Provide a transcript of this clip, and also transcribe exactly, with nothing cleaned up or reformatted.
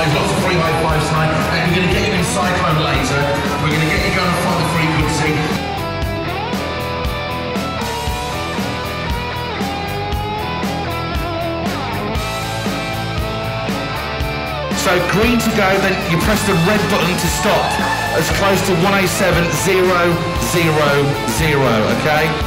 highs, lots of free high fives tonight, and we're going to get you in cyclone later. We're going to get you going to find the frequency. So green to go, then you press the red button to stop as close to one oh seven zero zero zero, okay?